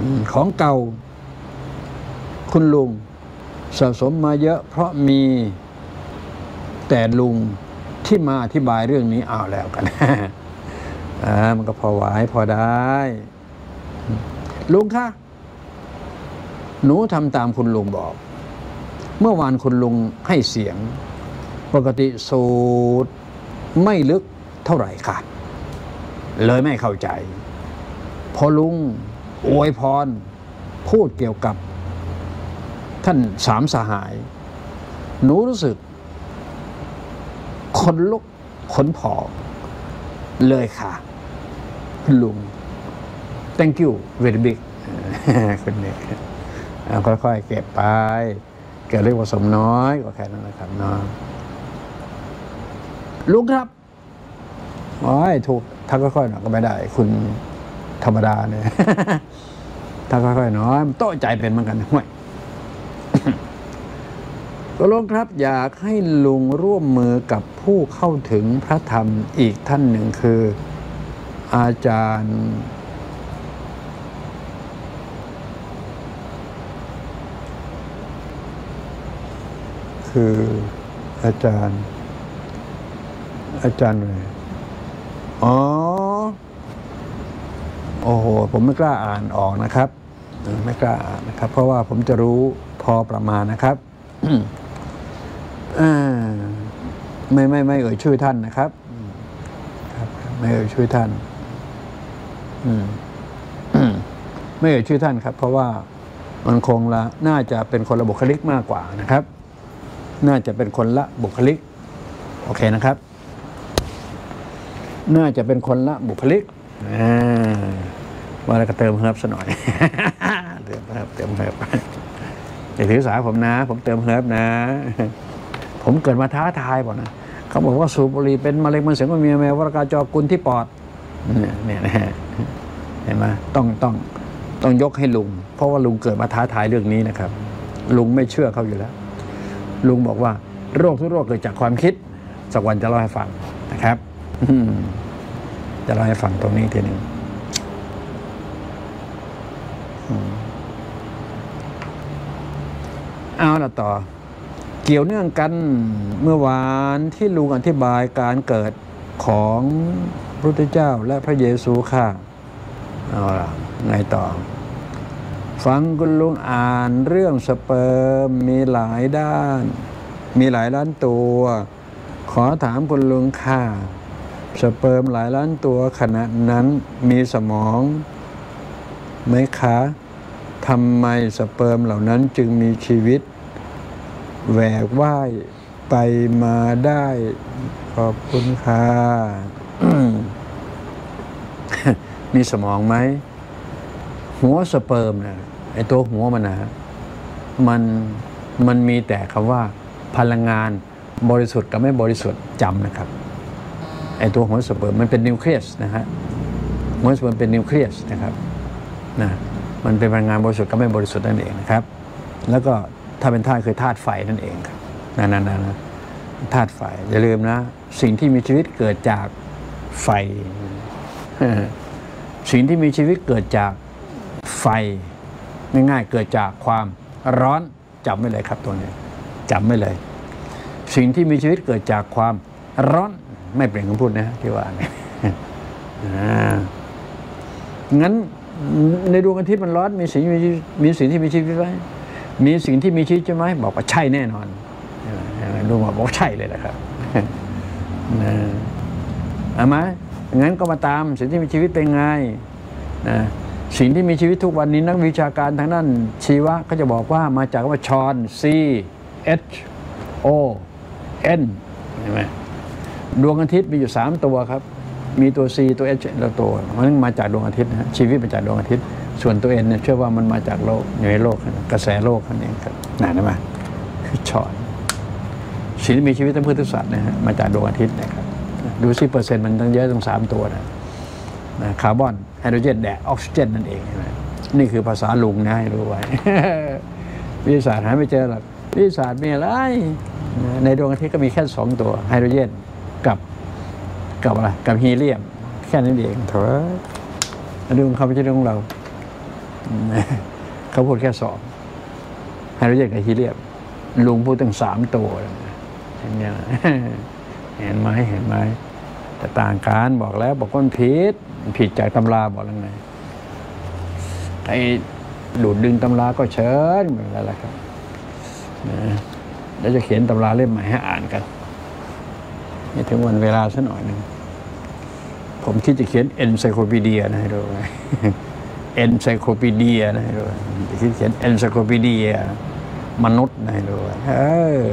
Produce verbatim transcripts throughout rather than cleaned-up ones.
ของเก่าคุณลุงสะสมมาเยอะเพราะมีแต่ลุงที่มาอธิบายเรื่องนี้เอาแล้วกัน อ่ามันก็พอไหวพอได้ลุงคะหนูทำตามคุณลุงบอกเมื่อวานคุณลุงให้เสียงปกติสูตรไม่ลึกเท่าไหร่ค่ะเลยไม่เข้าใจพอลุงอวยพรพูดเกี่ยวกับท่านสามสหายหนูรู้สึกขนลุกขนพองเลยค่ะคุณลุง thank you very big คุณเนี่ยค่อยๆเก็บไปเกิดเรื่องผสมน้อยก็แค่นั้นนะครับน้องลุงครับโอ้ยถูกถ้าค่อยๆหน่อยก็ไม่ได้คุณธรรมดาเนี่ยถ้าค่อยๆน้อยมันโต้ใจเป็นเหมือนกันห่วยก็ลุงครับอยากให้ลุงร่วมมือกับผู้เข้าถึงพระธรรมอีกท่านหนึ่งคืออาจารย์คืออาจารย์อาจารย์อะไรอ๋อโอ้โหผมไม่กล้าอ่านออกนะครับไม่กล้าอ่านนะครับเพราะว่าผมจะรู้พอประมาณนะครับไม่ไม่ไม่เอ่ยชื่อท่านนะครับครับไม่เอ่ยชื่อท่านไม่เอ่ยชื่อท่านครับเพราะว่ามันคงละน่าจะเป็นคนละบุคลิกมากกว่านะครับน่าจะเป็นคนละบุคลิกโอเคนะครับน่าจะเป็นคนละบุคลิกว่าแล้วก็เติมเฮิร์บซะหน่อยเติมเฮิร์บเติมเฮิร์บอย่าถือสาผมนะผมเติมเฮิร์บนะผมเกิดมาท้าทายบอกนะเขาบอกว่าสูบบุหรี่เป็นมะเร็งมันเสียงมันมีแมววรกาจอกุลที่ปอดเนี่ยเนี่ยนะเห็นไหมต้องต้องต้องยกให้ลุงเพราะว่าลุงเกิดมาท้าทายเรื่องนี้นะครับลุงไม่เชื่อเขาอยู่แล้วลุงบอกว่าโรคทุกโรคเกิดจากความคิดสักวันจะเล่าให้ฟังนะครับจะเล่าให้ฟังตรงนี้ทีหนึ่งเอาละต่อเกี่ยวเนื่องกันเมื่อวานที่ลุงอธิบายการเกิดของพระพุทธเจ้าและพระเยซูค่ะเอาละไงต่อฟังคุณลุงอ่านเรื่องสเปิร์มมีหลายด้านมีหลายล้านตัวขอถามคุณลุงค่ะสเปิร์มหลายล้านตัวขณะนั้นมีสมองไหมคะทำไมสเปิร์มเหล่านั้นจึงมีชีวิตแหวกว่ายไปมาได้ขอบคุณค่ะมีสมองไหมหัวสเปิร์มนะไอตัวหัวมันนะมันมันมีแต่คำว่าพลังงานบริสุทธิ์กับไม่บริสุทธิ์จำนะครับไอตัวหัวสเปิร์มมันเป็นนิวเคลียสนะฮะหัวสเปิร์มเป็นนิวเคลียสนะครับนะมันเป็นพลังงานบริสุทธิ์กับไม่บริสุทธิ์นั่นเองนะครับแล้วก็ถ้าเป็นธาตุคือธาตุไฟนั่นเองครับนั่นนั่นนะธาตุไฟอย่าลืมนะสิ่งที่มีชีวิตเกิดจากไฟสิ่งที่มีชีวิตเกิดจากไฟง่ายๆเกิดจากความร้อนจำไว้เลยครับตัวนี้จำไว้เลยสิ่งที่มีชีวิตเกิดจากความร้อนไม่เปลี่ยนคำพูดนะที่ว่างั้นในดวงอาทิตย์มันร้อนมีสิ่งมีสิ่งที่มีชีวิตไหมมีสิ่งที่มีชีวิตใช่ไหมบอกว่าใช่แน่นอนดูมาบอกใช่เลยนะครับเอาไหมงั้นก็มาตามสิ่งที่มีชีวิตเป็นไงนะสิ่งที่มีชีวิตทุกวันนี้นักวิชาการทางด้านชีวะก็จะบอกว่ามาจากว่าชอน C H O N ใช่ไหมดวงอาทิตย์มีอยู่สามตัวครับมีตัว C ตัว H แล้วตัวมันมาจากดวงอาทิตย์นะชีวิตมาจากดวงอาทิตย์ส่วนตัว N เนี่ยเชื่อว่ามันมาจากโลกอยู่ในโลกกระแสโลกนั่นเองครับนั่นไหมคือชอนสิ่งที่มีชีวิตทั้งพืชทั้งสัตว์นะฮะมาจากดวงอาทิตย์นะครับดูสิเปอร์เซ็นต์มันตั้งเยอะตั้งสามตัวนะคาร์บอนไฮโดรเจนแดดออกซิเจนนั่นเองนะนี่คือภาษาลุงนะให้รู้ไว้ วิทยาศาสตร์หาไม่เจอหรอกวิทยาศาสตร์มีอะไรในดวงอาทิตย์ก็มีแค่สองตัวไฮโดรเจนกับกับอะไรกับฮีเลียมแค่นั้นเองเถอะเรื่องเขาไม่ใช่เรื่องของเราเขาพูดแค่สองไฮโดรเจนกับฮีเลียมลุงพูดตั้งสามตัวอย่างเงี้ยเห็นไหมเห็นไหมแต่ต่างกันบอกแล้วบอกว่ามันผิดผิดจากตำราบอกแล้วไงไอ้ดูดดึงตำราก็เชิญเหมือนกันแหละครับนะแล้วจะเขียนตำราเล่มใหม่ให้อ่านกันนี่ถึงวันเวลาสักหน่อยหนึ่งผมคิดจะเขียน encyclopedia นะให้ดูencyclopedia นะให้ดูจะคิดเขียน encyclopedia มนุษย์นะให้ดูเออ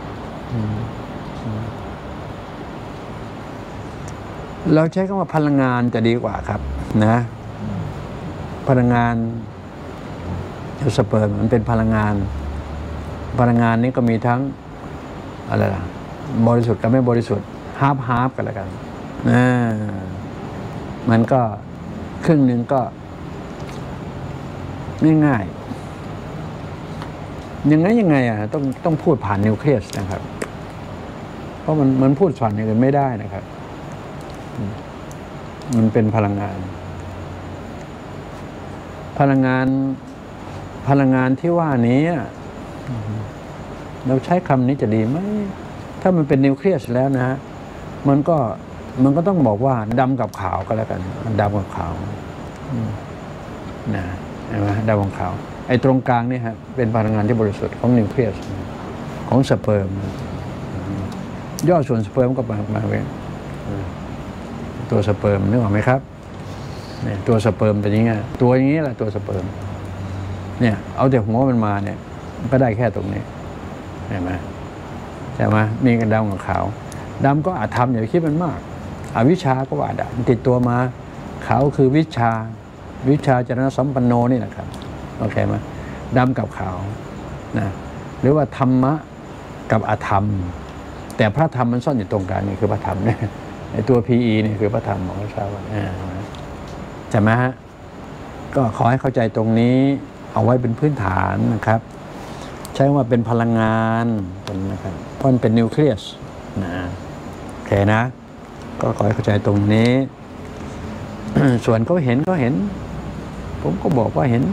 เราใช้คำว่าพลังงานจะดีกว่าครับนะพลังงานสเปิร์มมันเป็นพลังงานพลังงานนี้ก็มีทั้งอะไรล่ะบริสุทธิ์กับไม่บริสุทธิ์ฮาร์ฟฮาร์ฟกันแล้วกันอ่ามันก็ครึ่งหนึ่งก็ง่ายๆยังไงยังไงอ่ะต้องต้องพูดผ่านนิวเคลียสนะครับเพราะมันมันพูดผ่านอย่างอื่นไม่ได้นะครับมันเป็นพลังงานพลังงานพลังงานที่ว่านี้เราใช้คำนี้จะดีไหมถ้ามันเป็นนิวเคลียสแล้วนะฮะมันก็มันก็ต้องบอกว่าดำกับขาวก็แล้วกันดำกับขาวนะเห็นไหมดำกับขาวไอ้ตรงกลางนี่ฮะเป็นพลังงานที่บริสุทธิ์ของนิวเคลียสของสเปิร์มย่อส่วนสเปิร์มก็มามาเว้นตัวสเปิร์มนึกออกไหมครับเนี่ยตัวสเปิร์มเป็นอย่างนี้ตัวอย่างนี้แหละตัวสเปิร์มเนี่ยเอาแต่หัวมันมาเนี่ยก็ได้แค่ตรงนี้เห็นไหมใช่ไหมมีกันดำกับขาวดำก็อาจทำอย่าคิดมันมากอวิชชาก็ว่าได้ติดตัวมาขาวคือวิชาวิชาจรณสัมปันโนนี่นะครับโอเคไหมดำกับขาวนะหรือว่าธรรมะกับอธรรมแต่พระธรรมมันซ่อนอยู่ตรงกลางนี่คือพระธรรมเนี่ยไอ้ตัว พี อี นี่คือพระธรรมของพระเจ้าใช่ไหมฮะก็ขอให้เข้าใจตรงนี้เอาไว้เป็นพื้นฐานนะครับใช้ว่าเป็นพลังงานนะครับเพราะมันเป็นนิวเคลียสนะโอเคนะก็ขอให้เข้าใจตรงนี้ ส่วนเขาเห็นก็เห็นผมก็บอกว่าเห็น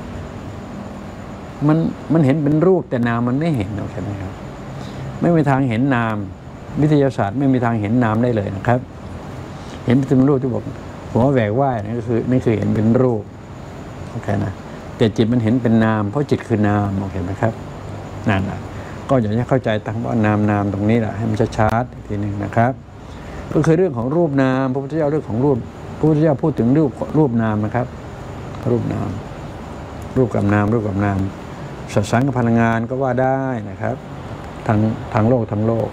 มันมันเห็นเป็นรูปแต่นามมันไม่เห็นโอเคไหมครับไม่มีทางเห็นนามวิทยาศาสตร์ไม่มีทางเห็นนามได้เลยนะครับเห็นเป็นรูปที่บอกหัวแหวกว่ายนี่ก็คือนี่คือเห็นเป็นรูปโอเคนะแต่จิตมันเห็นเป็นนามเพราะจิตคือนามโอเคไหมครับนั่นแหละก็อยากให้เข้าใจตั้งว่านามนามตรงนี้แหละให้มันชัดๆอีกทีหนึ่งนะครับก็คือเรื่องของรูปนามพระพุทธเจ้าเรื่องของรูปพระพุทธเจ้าพูดถึงรูปรูปนามนะครับรูปนามรูปกับนามรูปกับนามสัสังกับพลังงานก็ว่าได้นะครับทางทางโลกทางโลก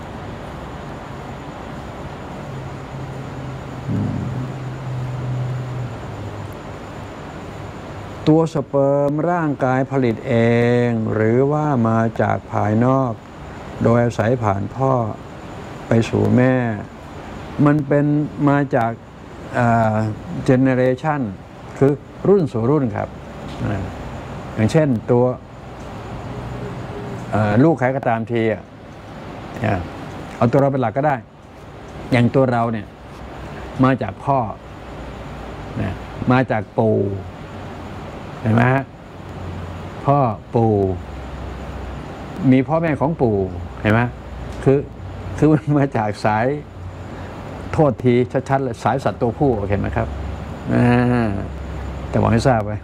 ตัวสเปิร์มร่างกายผลิตเองหรือว่ามาจากภายนอกโดยอาศัยผ่านพ่อไปสู่แม่มันเป็นมาจากเจเนเรชันคือรุ่นสู่รุ่นครับอย่างเช่นตัวลูกใครก็ตามทีเอาตัวเราเป็นหลักก็ได้อย่างตัวเราเนี่ยมาจากพ่อมาจากปู่เห็นไหมฮะพ่อปู่มีพ่อแม่ของปู่เห็นไหมคือคือมันมาจากสายโทษทีชัดๆเลยสายสัตว์ตัวผู้เห็นไหมครับแต่บอกให้ทราบไว้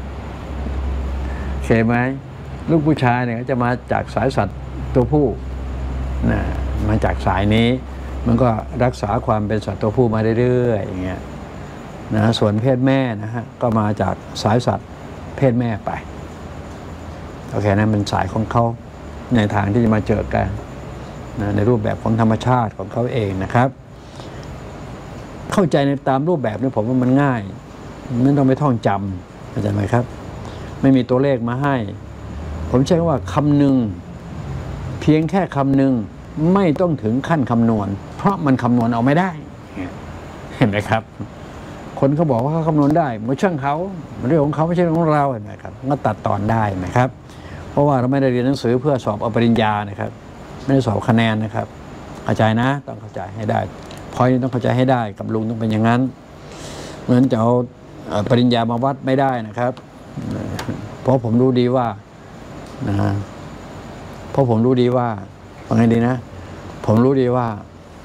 เห็นไหมลูกผู้ชายเนี่ยจะมาจากสายสัตว์ตัวผู้นะมาจากสายนี้มันก็รักษาความเป็นสัตว์ตัวผู้มาเรื่อยๆอย่างเงี้ยนะส่วนเพศแม่นะฮะก็มาจากสายสัตว์เพศแม่ไปโอเคนะเป็นสายของเขาในทางที่จะมาเจอกันนะในรูปแบบของธรรมชาติของเขาเองนะครับเข้าใจในตามรูปแบบนี้ผมว่ามันง่ายไม่ต้องไปท่องจำเข้าใจไหมครับไม่มีตัวเลขมาให้ผมใช้ว่าคำหนึ่งเพียงแค่คำหนึ่งไม่ต้องถึงขั้นคำนวณเพราะมันคำนวณเอาไม่ได้เห็นไหมครับคนเขาบอกว่าเขาคำนวณได้มันช่างเขาเรื่องของเขาไม่ใช่เรื่องของเราเห็นไหมครับก็ตัดตอนได้ไหมครับเพราะว่าเราไม่ได้เรียนหนังสือเพื่อสอบเอาปริญญานะครับไม่ได้สอบคะแนนนะครับเข้าใจนะต้องเข้าใจให้ได้พอยต้องเข้าใจให้ได้กับลุงต้องเป็นอย่างนั้นเหมือนจะเอาปริญญามาวัดไม่ได้นะครับเพราะผมรู้ดีว่านะฮะเพราะผมรู้ดีว่าว่าไงดีนะผมรู้ดีว่า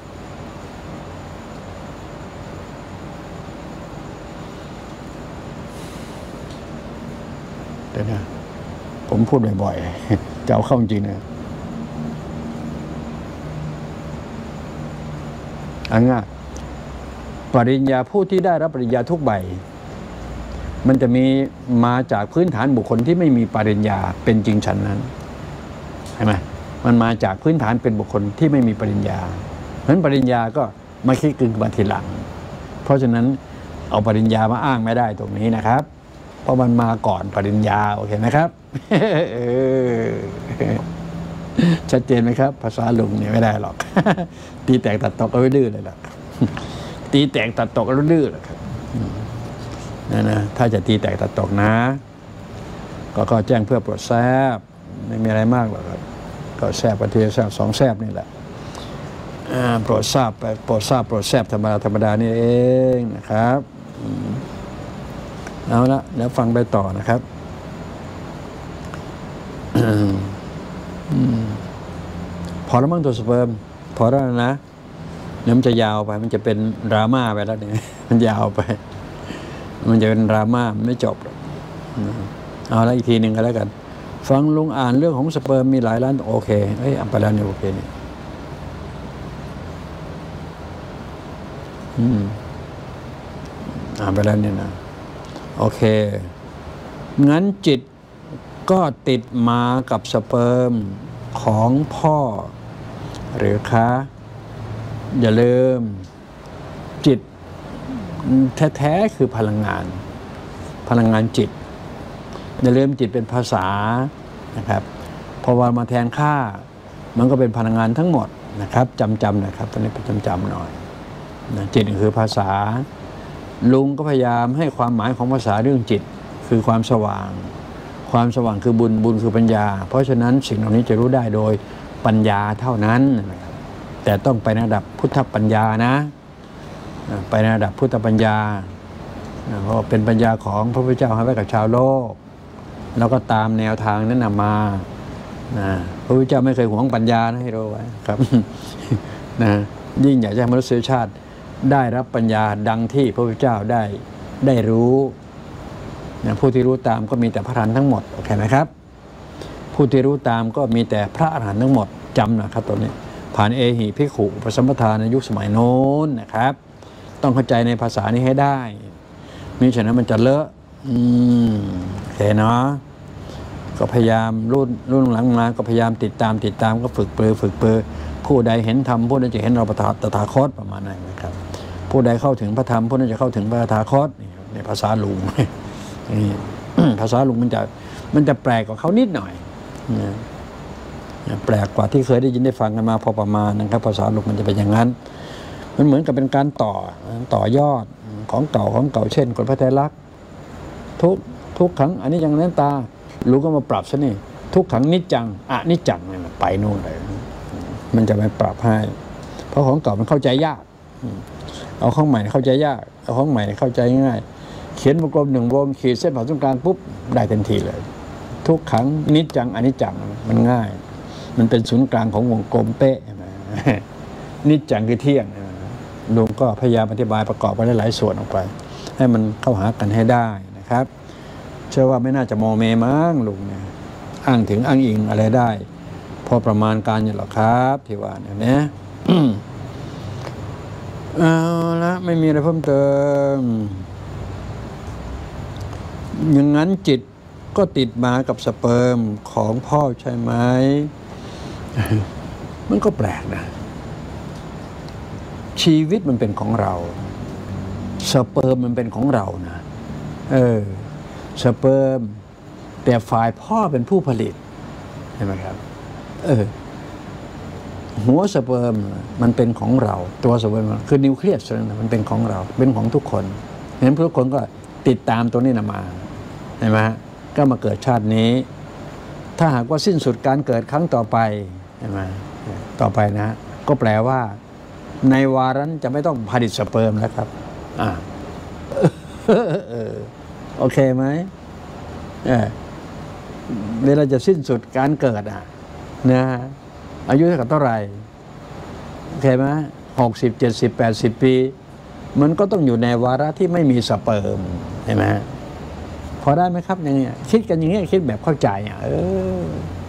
เดี๋ยวนะผมพูดบ่อยๆจะเอาเข้าจริงนะอันง่ายปริญญาผู้ที่ได้รับปริญญาทุกใบมันจะมีมาจากพื้นฐานบุคคลที่ไม่มีปริญญาเป็นจริงฉันนั้นใช่ไหมมันมาจากพื้นฐานเป็นบุคคลที่ไม่มีปริญญาเพราะฉะนั้นปริญญาก็มาคิดกึ่งมาทีหลังเพราะฉะนั้นเอาปริญญามาอ้างไม่ได้ตรงนี้นะครับเพราะมันมาก่อนปริญญาโอเคไหมครับชัดเจนไหมครับภาษาลุงเนี่ยไม่ได้หรอกตีแตกตัดตกก็ไม่ดื้อเลยหรอกตีแตกตัดตกก็ดื้อหรอกครับนะนะถ้าจะตีแตกตัดตกนะก็ก็แจ้งเพื่อโปรดทราบไม่มีอะไรมากหรอกครับก็แทรบประเทศแทรบสองแทรบนี่แหละโปรดทราบไปโปรดทราบโปรดแทรบธรรมดาธรรมดานี่เองนะครับเอาละเดี๋ยวฟังไปต่อนะครับพอแล้วมั้งตัวสเปิร์มพอแล้วนะเดี๋ยวมันจะยาวไปมันจะเป็นดราม่าไปแล้วเนี่ยมันยาวไปมันจะเป็นดราม่าไม่จบเอาละอีกทีหนึ่งก็แล้วกันฟังลุงอ่านเรื่องของสเปิร์มมีหลายล้านโอเคเอ้ยอ่านไปแล้วเนี่ยโอเคนี่อ่านไปแล้วเนี่ยนะโอเคงั้นจิตก็ติดมากับสเปิร์มของพ่อหรือคะอย่าลืมจิตแท้ๆคือพลังงานพลังงานจิตอย่าลืมจิตเป็นภาษานะครับพอวันมาแทนค่ามันก็เป็นพลังงานทั้งหมดนะครับจำจำนะครับตอนนี้ไปจำจำหน่อยนะจิตคือภาษาลุงก็พยายามให้ความหมายของภาษาเรื่องจิตคือความสว่างความสว่างคือบุญบุญคือปัญญาเพราะฉะนั้นสิ่งเหล่านี้จะรู้ได้โดยปัญญาเท่านั้นแต่ต้องไปในระดับพุทธปัญญานะไปในระดับพุทธปัญญาเพราะเป็นปัญญาของพระพุทธเจ้าให้ไว้กับชาวโลกแล้วก็ตามแนวทางนั้นมานะพระพุทธเจ้าไม่เคยหวงปัญญานะให้รู้ไว้ครับนะยิ่งอยากให้มนุษยชาติได้รับปัญญาดังที่พระพุทธเจ้าได้ได้รู้นะผู้ที่รู้ตามก็มีแต่พระอรหันต์ทั้งหมดโอเคไหมครับผู้ที่รู้ตามก็มีแต่พระอรหันต์ทั้งหมดจำนะครับตัวนี้ผ่านเอหิภิกขุอุปสัมปทาในยุคสมัยโน้นนะครับต้องเข้าใจในภาษานี้ให้ได้มิฉะนั้นมันจะเลอะอืมโอเคเนาะก็พยายามรุ่นรุ่นหลังมาก็พยายามติดตามติดตามก็ฝึกเปลือฝึกเปลือผู้ใดเห็นธรรมผู้นั้นจะเห็นเราตถาคตประมาณนั้นนะครับผู้ใดเข้าถึงพระธรรมผู้นั้นจะเข้าถึงพระตถาคตในภาษาลุงภาษาลุงมันจะมันจะแปลกกว่าเขานิดหน่อยแปลกกว่าที่เคยได้ยินได้ฟังกันมาพอประมาณนะครับภาษาลุงมันจะเป็นอย่างนั้นมันเหมือนกับเป็นการต่อต่อยอดของเก่าของเก่าเช่นกฎพระไตรลักษณ์ทุกทุกขังอันนี้อย่างนั้นตาลุงก็มาปรับซะนี่ทุกขังนิจจังอะนิจจังเนี่ยไปนู่นเลยมันจะไปปรับให้เพราะของเก่ามันเข้าใจยากเอาของใหม่เข้าใจยากเอาของใหม่เข้าใจง่ายเขียนวงกลมหนึ่งวงขีดเส้นผ่าศูนย์กลางปุ๊บได้ทันทีเลยทุกขังนิจจังอนิจจังมันง่ายมันเป็นศูนย์กลางของวงกลมเป๊ะนิจจังคือเที่ยงลุงก็พยายามอธิบายประกอบไปหลายส่วนออกไปให้มันเข้าหากันให้ได้นะครับเชื่อว่าไม่น่าจะโมเมมั้งลุงเนี่ยอ้างถึงอ้างอิงอะไรได้พอประมาณการอยู่หรอครับที่ว่าเนี่ยนะเอาละไม่มีอะไรเพิ่มเติมอย่างนั้นจิตก็ติดมากับสเปิร์มของพ่อใช่ไหมมันก็แปลกนะชีวิตมันเป็นของเราสเปิร์มมันเป็นของเรานะเออสเปิร์มแต่ฝ่ายพ่อเป็นผู้ผลิตใช่ไหมครับเออหัวสเปิร์มมันเป็นของเราตัวสเปิร์มคือนิวเคลียสมันเป็นของเราเป็นของทุกคนเห็นทุกคนก็ติดตามตัวนี้นะมาใช่ไหมก็มาเกิดชาตินี้ถ้าหากว่าสิ้นสุดการเกิดครั้งต่อไปใช่ไหมต่อไปนะก็แปลว่าในวาระนั้นจะไม่ต้องผลิตสเปิร์มแล้วครับอ่าโอเคไหมเออเวลาจะสิ้นสุดการเกิดอ่ะนะอายุเท่ากับเท่าไหร่เข้าใจไหมหกสิบเจ็ดสิบแปดสิบปีมันก็ต้องอยู่ในวาระที่ไม่มีสเปิร์มใช่ไหมพอได้ไหมครับอย่างเงี้ยคิดกันอย่างเงี้ยคิดแบบเข้าใจอ่ะเออ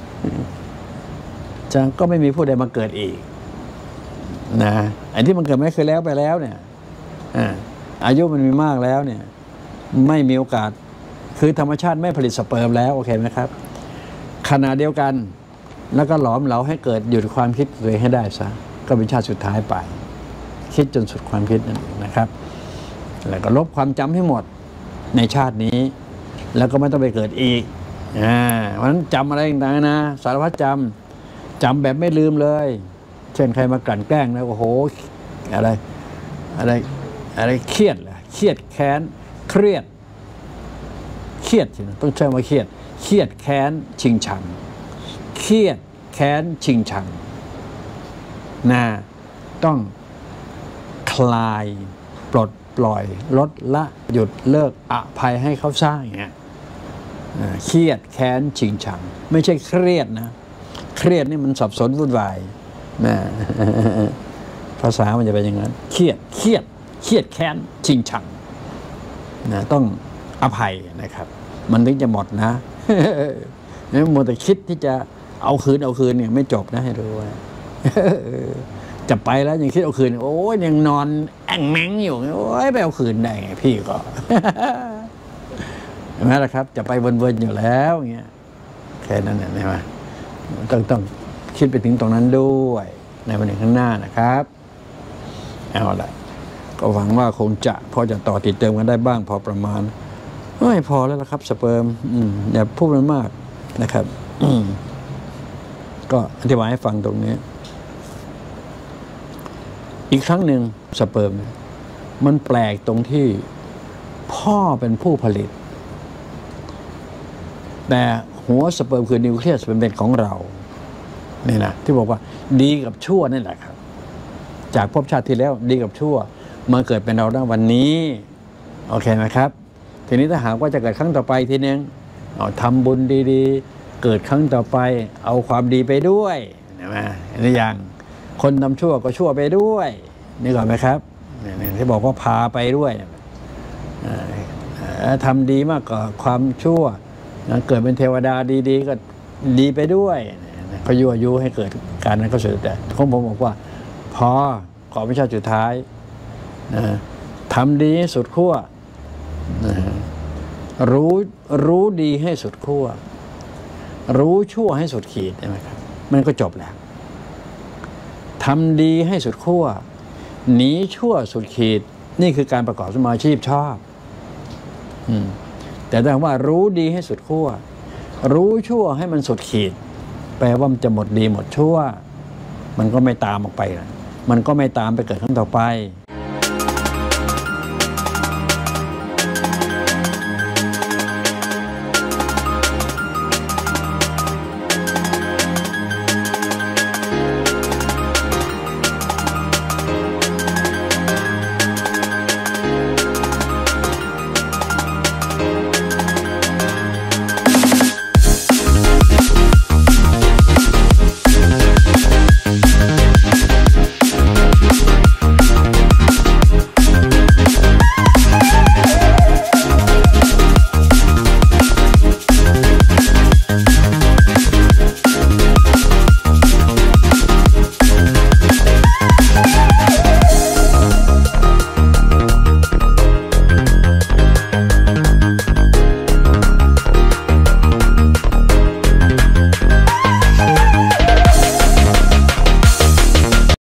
จะก็ไม่มีผู้ใดมาเกิดอีกนะไอ้ที่มันเกิดไม่เคยแล้วไปแล้วเนี่ยอายุมันมีมากแล้วเนี่ยไม่มีโอกาสคือธรรมชาติไม่ผลิตสเปิร์มแล้วโอเคไหมครับขณะเดียวกันแล้วก็หลอมเหลาให้เกิดหยุดความคิดตัวเองให้ได้ซะก็เป็นชาติสุดท้ายไปคิดจนสุดความคิดนั่นเองนะครับแล้วก็ลบความจำให้หมดในชาตินี้แล้วก็ไม่ต้องไปเกิดอีกอ่าเพราะฉะนั้นจำอะไรต่างๆนะสารพัดจำจำแบบไม่ลืมเลยเช่นใครมากลั่นแกล้งนะโอ้โหอะไรอะไรอะไรเครียดเหรอเครียดแค้นเครียดเครียดสิต้องใช้ว่าเครียดเครียดแค้นชิงชังเครียดแค้นชิงชังนะต้องคลายปลดปล่อยลดละหยุดเลิกอภัยให้เขาสร้างอย่างเงี้ยเครียดแค้นชิงชังไม่ใช่เครียดนะเครียดนี่มันสับสนวุ่นวายนะภาษามันจะเป็นอย่างนั้นเครียดเครียดเครียดแค้นชิงชังนะต้องอภัยนะครับมันถึงจะหมดนะเนี่ยมัวแต่คิดที่จะเอาคืนเอาคืนเนี่ยไม่จบนะให้รู้ว่าจะไปแล้วยังคิดเอาคืนโอ้ยยังนอนแอ่งแมงอยู่โอ้ยไปเอาคืนได้ไงพี่ก็เห็นไหมล่ะครับจะไปวนๆอยู่แล้วเงี้ยแค่นั้นใช่ไหมต้องต้องคิดไปถึงตรงนั้นด้วยในวันหนึ่งข้างหน้านะครับเอาละก็หวังว่าคงจะพอจะต่อติดเติมกันได้บ้างพอประมาณไม่พอแล้วล่ะครับสเปิร์มอย่าพูดมันมากนะครับก็อธิบายให้ฟังตรงนี้อีกครั้งหนึ่งสเปิร์มมันแปลกตรงที่พ่อเป็นผู้ผลิตแต่หัวสเปิร์มคือนิวเคลียสเป็นของเรานี่นะที่บอกว่าดีกับชั่วนั่นแหละครับจากภพชาติที่แล้วดีกับชั่วมาเกิดเป็นเราได้วันนี้โอเคไหมครับทีนี้ถ้าหากว่าจะเกิดครั้งต่อไปทีนึงเอาทำบุญดีๆเกิดครั้งต่อไปเอาความดีไปด้วยนะไหมนี่อย่างคนทำชั่วก็ชั่วไปด้วยนี่ก่อนไหมครับที่บอกว่าพาไปด้วยทำดีมากกว่าความชั่วเกิดเป็นเทวดาดีๆก็ดีไปด้วยก็ยั่วยุให้เกิดการนั้นก็เสร็จแต่ของผมบอกว่าพอขอวิชาสุดท้ายทำดีสุดขั้วรู้รู้ดีให้สุดขั้วรู้ชั่วให้สุดขีดใช่ไหมครับมันก็จบแล้วทำดีให้สุดขั้วหนีชั่วสุดขีดนี่คือการประกอบสมาชีพชอบแต่ถ้าว่ารู้ดีให้สุดขั้วรู้ชั่วให้มันสุดขีดแปลว่ามันจะหมดดีหมดชั่วมันก็ไม่ตามออกไปมันก็ไม่ตามไปเกิดครั้งต่อไป